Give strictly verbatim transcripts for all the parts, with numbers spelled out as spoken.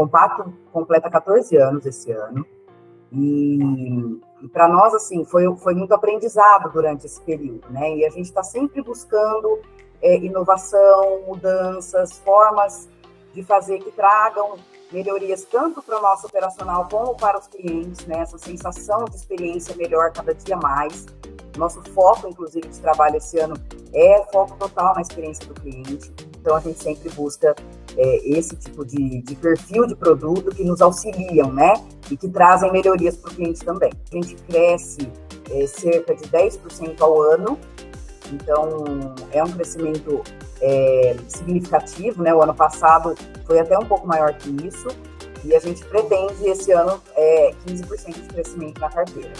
Compacto completa quatorze anos esse ano, e, e para nós, assim, foi, foi muito aprendizado durante esse período, né? E a gente está sempre buscando é, inovação, mudanças, formas de fazer que tragam melhorias tanto para o nosso operacional como para os clientes, né? Essa sensação de experiência melhor cada dia mais. Nosso foco, inclusive, de trabalho esse ano é foco total na experiência do cliente. Então, a gente sempre busca é, esse tipo de, de perfil de produto que nos auxiliam, né? E que trazem melhorias para o cliente também. A gente cresce é, cerca de dez por cento ao ano. Então, é um crescimento é, significativo, né? O ano passado foi até um pouco maior que isso, e a gente pretende esse ano é, quinze por cento de crescimento na carteira.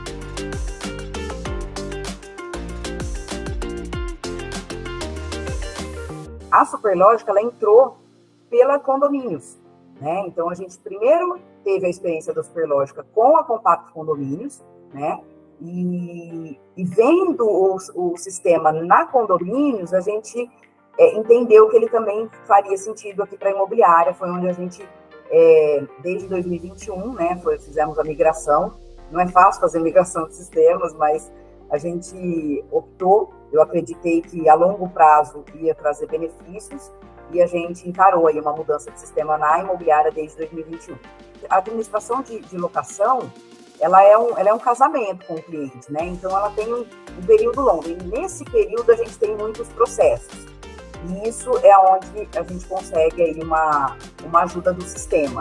A Superlógica, ela entrou pela Condomínios, né? Então, a gente primeiro teve a experiência da Superlógica com a Compacto Condomínios, né? E, e vendo o, o sistema na Condomínios, a gente é, entendeu que ele também faria sentido aqui para a imobiliária. Foi onde a gente, é, desde dois mil e vinte e um, né, foi, fizemos a migração. Não é fácil fazer migração de sistemas, mas a gente optou, eu acreditei que a longo prazo ia trazer benefícios, e a gente encarou aí uma mudança de sistema na imobiliária desde dois mil e vinte e um. A administração de, de locação, ela é, um, ela é um casamento com o cliente, né? Então, ela tem um, um período longo. E nesse período, a gente tem muitos processos. E isso é onde a gente consegue aí uma, uma ajuda do sistema.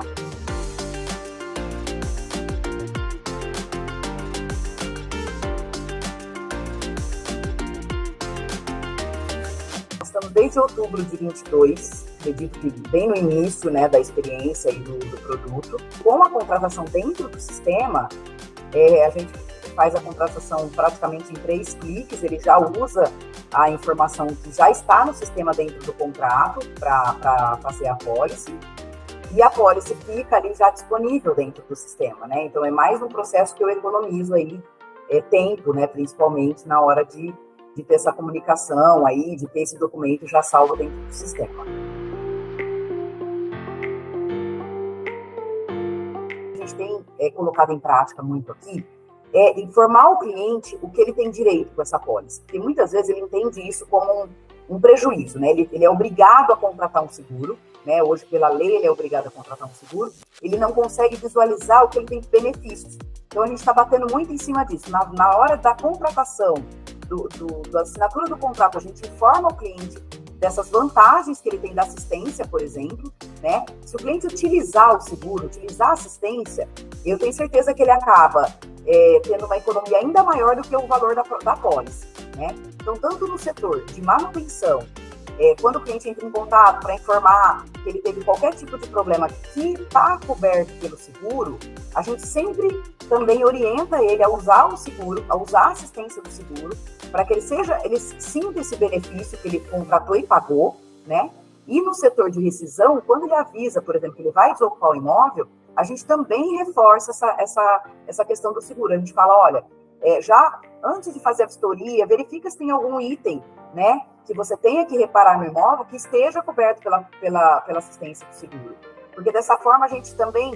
Nós estamos desde outubro de vinte e dois, acredito que bem no início, né, da experiência e do, do produto. Com a contratação dentro do sistema, é, a gente faz a contratação praticamente em três cliques, ele já usa a informação que já está no sistema dentro do contrato para fazer a pólice, e a pólice fica ali já disponível dentro do sistema, né? Então, é mais um processo que eu economizo aí é, tempo, né, principalmente na hora de, de ter essa comunicação aí, de ter esse documento já salvo dentro do sistema. A gente tem é, colocado em prática muito aqui é informar o cliente o que ele tem direito com essa pólice. Porque muitas vezes ele entende isso como um, um prejuízo, né? Ele, ele é obrigado a contratar um seguro, né? Hoje, pela lei, ele é obrigado a contratar um seguro. Ele não consegue visualizar o que ele tem de benefícios. Então, a gente está batendo muito em cima disso. Na, na hora da contratação, do, do, da assinatura do contrato, a gente informa o cliente dessas vantagens que ele tem da assistência, por exemplo, né? Se o cliente utilizar o seguro, utilizar a assistência, eu tenho certeza que ele acaba É, tendo uma economia ainda maior do que o valor da, da pólice, né? Então, tanto no setor de manutenção, é, quando o cliente entra em contato para informar que ele teve qualquer tipo de problema que está coberto pelo seguro, a gente sempre também orienta ele a usar o seguro, a usar a assistência do seguro, para que ele seja, ele sinta esse benefício que ele contratou e pagou, né? E no setor de rescisão, quando ele avisa, por exemplo, que ele vai desocupar o imóvel, a gente também reforça essa, essa, essa questão do seguro. A gente fala, olha, é, já antes de fazer a vistoria, verifica se tem algum item, né, que você tenha que reparar no imóvel que esteja coberto pela, pela, pela assistência do seguro. Porque dessa forma a gente também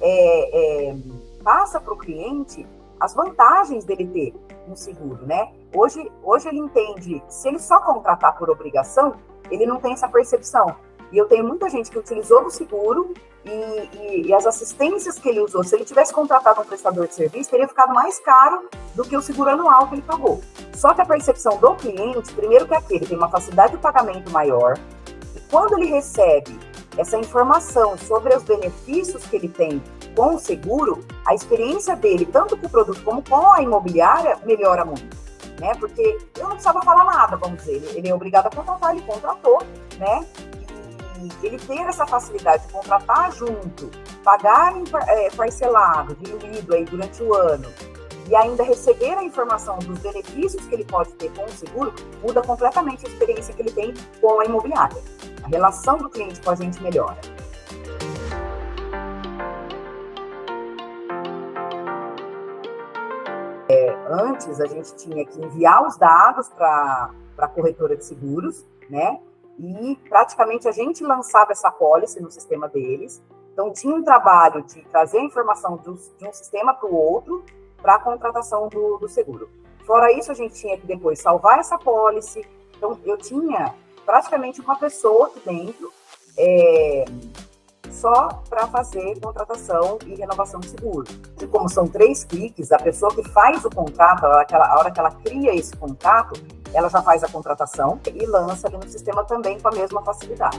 é, é, passa para o cliente as vantagens dele ter um seguro, né? Hoje, hoje ele entende, se ele só contratar por obrigação, ele não tem essa percepção. E eu tenho muita gente que utilizou o seguro e, e, e as assistências que ele usou, se ele tivesse contratado um prestador de serviço, teria ficado mais caro do que o seguro anual que ele pagou. Só que a percepção do cliente, primeiro que aquele tem uma facilidade de pagamento maior, e quando ele recebe essa informação sobre os benefícios que ele tem com o seguro, a experiência dele, tanto com o produto como com a imobiliária, melhora muito, né? Porque eu não precisava falar nada, vamos dizer, ele, ele é obrigado a contratar, ele contratou, né? Ele ter essa facilidade de contratar junto, pagar em é, parcelado, diluído aí durante o ano, e ainda receber a informação dos benefícios que ele pode ter com o seguro, muda completamente a experiência que ele tem com a imobiliária. A relação do cliente com a gente melhora. É, antes, a gente tinha que enviar os dados para a corretora de seguros, né? E praticamente a gente lançava essa pólice no sistema deles, Então, tinha um trabalho de trazer a informação de um, de um sistema para o outro para a contratação do, do seguro. Fora isso, a gente tinha que depois salvar essa pólice. Então, eu tinha praticamente uma pessoa aqui dentro é, só para fazer contratação e renovação de seguro. E como são três cliques, a pessoa que faz o contrato, a hora que ela, a hora que ela cria esse contrato, ela já faz a contratação e lança ali no sistema também com a mesma facilidade.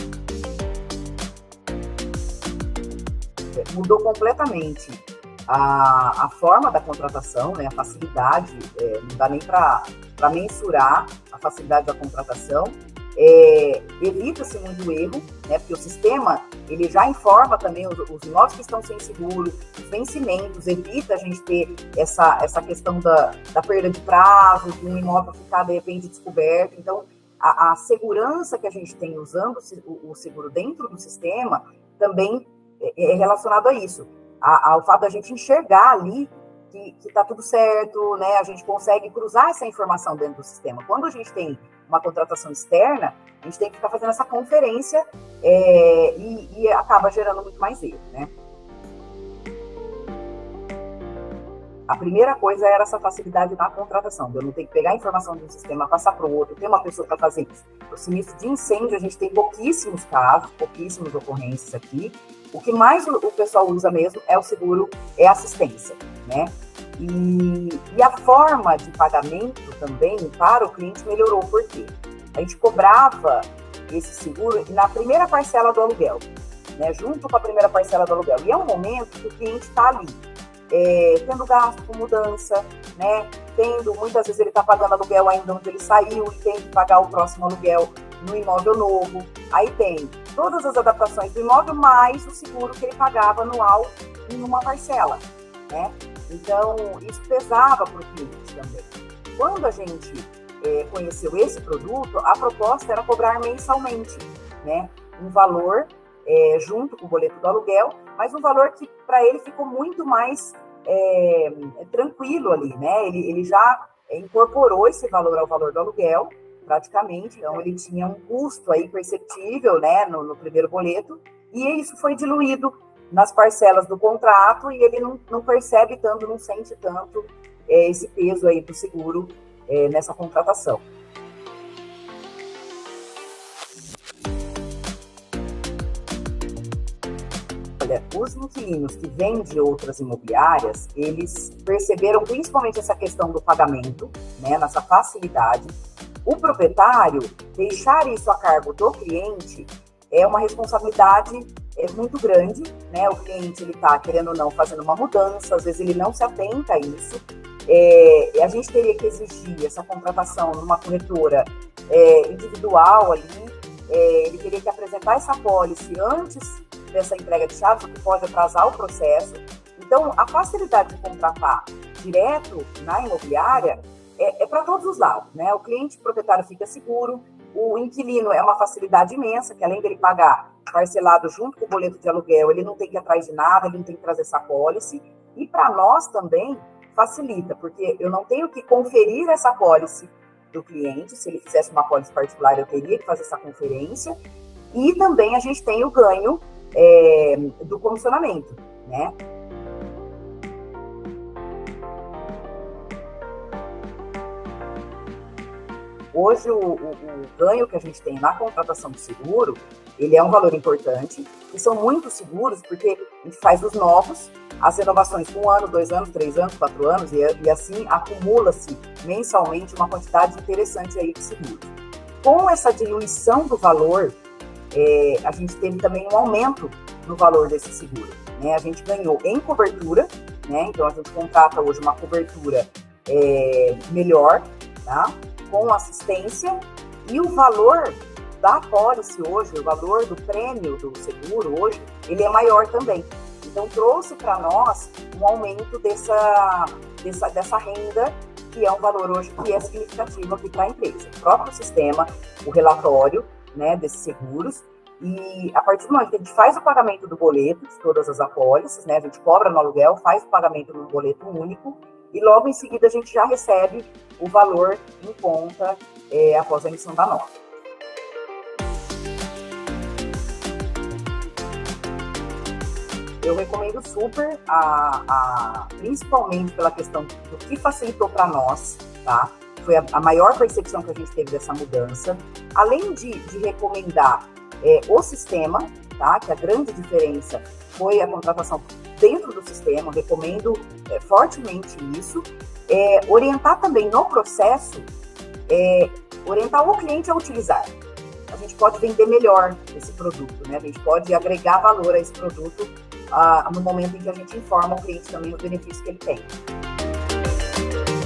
Mudou completamente a, a forma da contratação, né, a facilidade, é, não dá nem para mensurar a facilidade da contratação. É, evita-se muito erro, né, porque o sistema ele já informa também os, os imóveis que estão sem seguro, os vencimentos, evita a gente ter essa, essa questão da, da perda de prazo, de um imóvel ficar de repente descoberto. Então, a, a segurança que a gente tem usando o, o seguro dentro do sistema também é relacionado a isso, a, ao fato da gente enxergar ali que está tudo certo, né? A gente consegue cruzar essa informação dentro do sistema. Quando a gente tem uma contratação externa, a gente tem que ficar fazendo essa conferência é, e, e acaba gerando muito mais erro, né? A primeira coisa era essa facilidade na contratação, eu não tenho que pegar a informação de um sistema, passar para o outro, ter uma pessoa para fazer isso. O sinistro de incêndio, a gente tem pouquíssimos casos, pouquíssimas ocorrências aqui. O que mais o pessoal usa mesmo é o seguro, é assistência, né? E, e a forma de pagamento também para o cliente melhorou, porque a gente cobrava esse seguro na primeira parcela do aluguel, né? Junto com a primeira parcela do aluguel. E é um momento que o cliente está ali, é, tendo gasto com mudança, né? Tendo, muitas vezes ele está pagando aluguel ainda onde ele saiu e tem que pagar o próximo aluguel no imóvel novo. Aí tem todas as adaptações do imóvel, mais o seguro que ele pagava anual em uma parcela, né? Então, isso pesava para o cliente também. Quando a gente é, conheceu esse produto, a proposta era cobrar mensalmente, né? Um valor é, junto com o boleto do aluguel, mas um valor que para ele ficou muito mais é, tranquilo ali, né? Ele, ele já incorporou esse valor ao valor do aluguel, praticamente, então ele tinha um custo aí perceptível, né, no, no primeiro boleto, e isso foi diluído nas parcelas do contrato e ele não, não percebe tanto, não sente tanto é, esse peso aí do seguro é, nessa contratação. Olha, os inquilinos que vêm de outras imobiliárias, eles perceberam principalmente essa questão do pagamento, né, nessa facilidade. O proprietário, deixar isso a cargo do cliente é uma responsabilidade é, muito grande, né? O cliente, ele está, querendo ou não, fazendo uma mudança, às vezes ele não se atenta a isso. É, a gente teria que exigir essa contratação numa corretora é, individual ali, é, ele teria que apresentar essa pólice antes dessa entrega de chaves, o que pode atrasar o processo. Então, a facilidade de contratar direto na imobiliária é, é para todos os lados, né? O cliente, o proprietário fica seguro, o inquilino é uma facilidade imensa, que além dele pagar parcelado junto com o boleto de aluguel, ele não tem que ir atrás de nada, ele não tem que trazer essa pólice. E para nós também facilita, porque eu não tenho que conferir essa pólice do cliente. Se ele fizesse uma pólice particular, eu teria que fazer essa conferência. E também a gente tem o ganho é, do comissionamento, né? Hoje, o, o, o ganho que a gente tem na contratação de seguro, ele é um valor importante, e são muito seguros, porque a gente faz os novos, as renovações com um ano, dois anos, três anos, quatro anos, e, e assim acumula-se mensalmente uma quantidade interessante aí de seguros. Com essa diluição do valor, é, a gente teve também um aumento no valor desse seguro, né? A gente ganhou em cobertura, né? Então a gente contrata hoje uma cobertura é, melhor, tá? Com assistência, e o valor da pólice hoje, o valor do prêmio do seguro hoje, ele é maior também. Então, trouxe para nós um aumento dessa, dessa, dessa renda, que é um valor hoje que é significativo aqui para a empresa. O próprio sistema, o relatório, né, desses seguros, e a partir do momento que a gente faz o pagamento do boleto, de todas as apólices, né, a gente cobra no aluguel, faz o pagamento no boleto único, e logo em seguida a gente já recebe o valor em conta é, após a emissão da nota. eu recomendo super, a, a, principalmente pela questão do que facilitou para nós, tá? Foi a, a maior percepção que a gente teve dessa mudança. Além de, de recomendar é, o sistema, tá? Que a grande diferença foi a contratação dentro do sistema, eu recomendo é, fortemente isso. É, orientar também no processo, é, orientar o cliente a utilizar. A gente pode vender melhor esse produto, né? A gente pode agregar valor a esse produto ah, no momento em que a gente informa o cliente também os benefícios que ele tem.